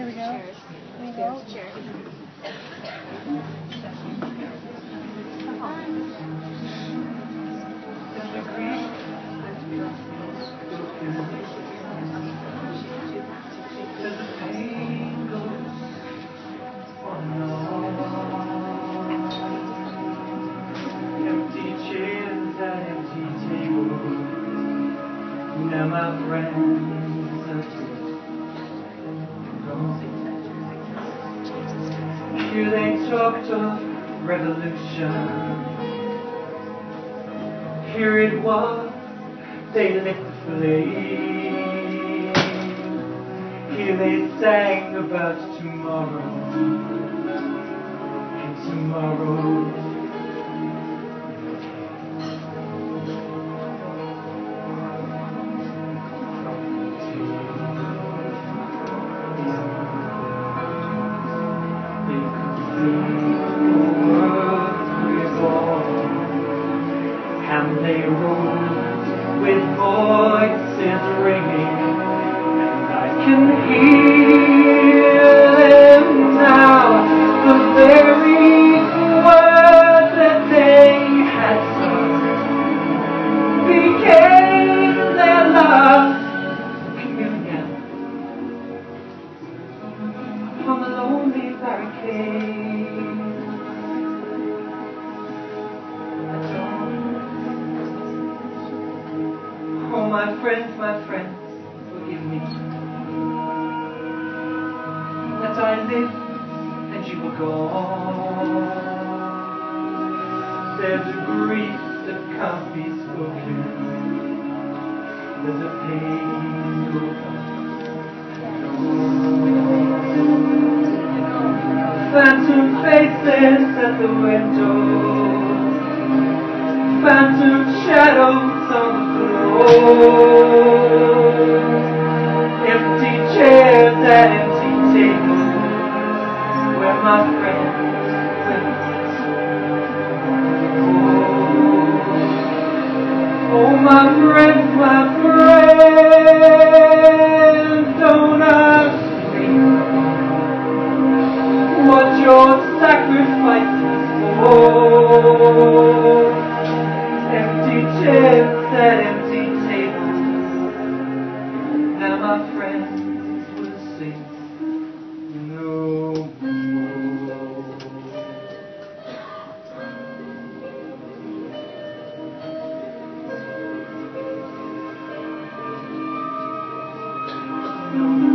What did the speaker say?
Here we go. Chairs. There we go. Chairs. Empty chairs and empty tables. Now my friends are gone. Here they talked of revolution. Here it was, they lit the flame. Here they sang about tomorrow and tomorrow. And they rose with voices ringing, and I can hear them now, the very words that they had sung became their last communion on the lonely barricade. Oh, my friends, forgive me that I lived and you were gone. There's a grief that can't be spoken. There's a pain phantom faces at the window, phantom shadows on the empty chairs and empty tables where my friends went. Oh, my friends, don't ask me what your sacrifice is for. Empty chairs and empty tables. Now my friends will sing no more.